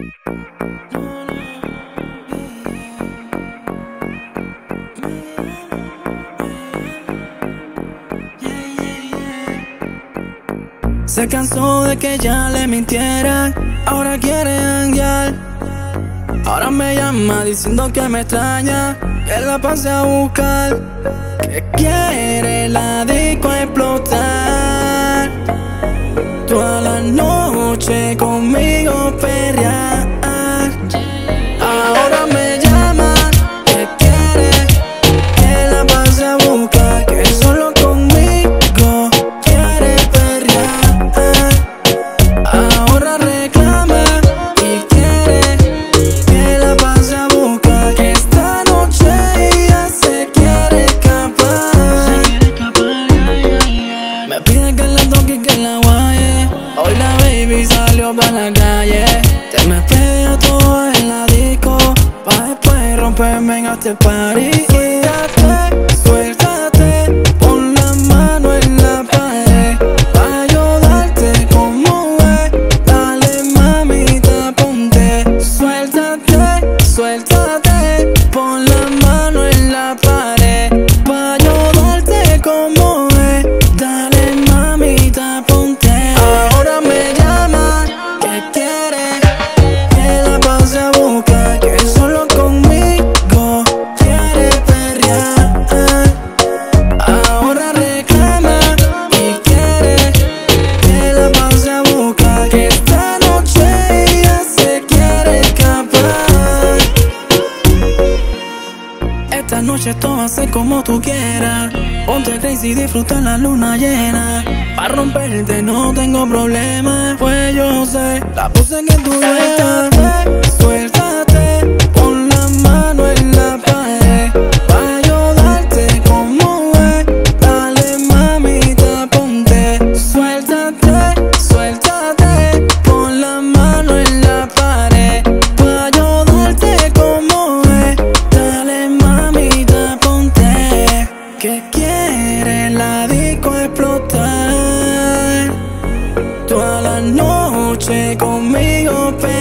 Se cansó de que ya le mintieran, ahora quiere janguear. Ahora me llama diciendo que me extraña, que la pase a buscar, que quiere la disco explotar. Toda la noche conmigo perrear. Ahora me llama, que quiere que la pase a buscar, que solo conmigo quiere perrear. Ahora reclama y quiere que la pase a buscar, que esta noche ella se quiere escapar. Me pide que la toque y que la guaye. Hoy la baby salió pa' la calle. Te me pega todo en la disco, pa' después romperme en este party. Suéltate, suéltate, pon la mano en la pared, pa' yo darte como es. Dale mamita, ponte. Suéltate, suéltate, pon la mano en la pared, pa' yo darte como es. Dale mamita, ponte. Ahora me llama, que quiere que la pase a buscar, que solo conmigo quiere perrear. Ahora reclama y quiere que la pase a buscar, que esta noche ella se quiere escapar. Esta noche todo va a ser como tú quieras. Ponte crazy y disfruta la luna llena. Pa' romperte no tengo problema, pues yo sé la puse en que tú veas. Suéltate, pon la mano en la pared, pa' yo darte como es. Dale mamita, ponte. Suéltate, suéltate, pon la mano en la pared, pa' yo darte como es. Dale mamita, ponte. Que quiere la disco explotar, toda la noche conmigo.